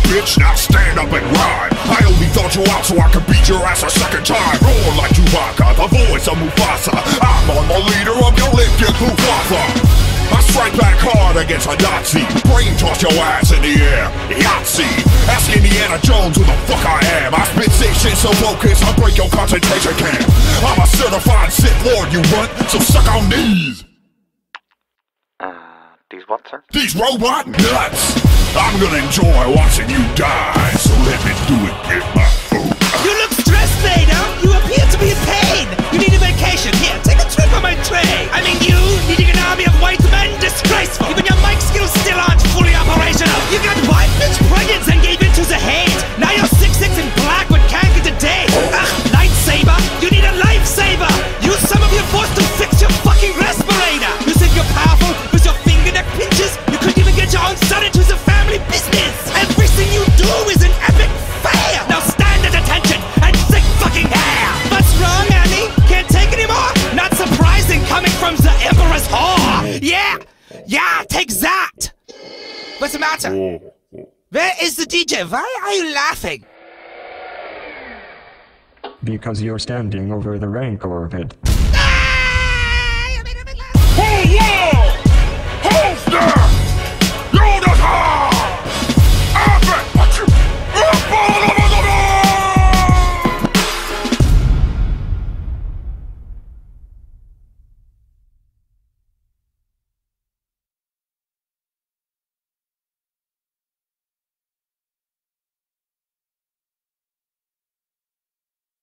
bitch, now stand up and ride. I only thought you out so I could beat your ass a second time. Roar like Chewbacca, the voice of Mufasa. I'm on the leader of your Lifted Luftwaffe. I strike back hard against a Nazi. Brain toss your ass in the air, Yahtzee. Ask Indiana Jones who the fuck I am. I spit sick shit so focused I'll break your concentration camp. I'm a certified Sith Lord, you runt, so suck on these. These what, sir? These robot nuts. I'm gonna enjoy watching you die, so let me do it, get my food. You look stressed, Vader. You appear to be in pain. You need a vacation. Here, take a trip on my tray. I mean, you needing an army of white men, disgraceful. Even your mic skills still aren't fully operational. You got white bitch pregnant and gave in to the hate. Now you're 6'6" in black but can't get a date. Ugh, lightsaber. You need a lifesaver. Use some of your force to fix your fucking respirator. You think you're powerful with your fingerneck pinches? You couldn't even get your own son into the family business. Everything you do is an epic fail. Now stand at attention and think fucking hair. What's wrong, Annie? Can't take anymore? Not surprising coming from the Emperor's whore. Yeah, take that. What's the matter? Where is the DJ? Why are you laughing? Because you're standing over the rank orbit.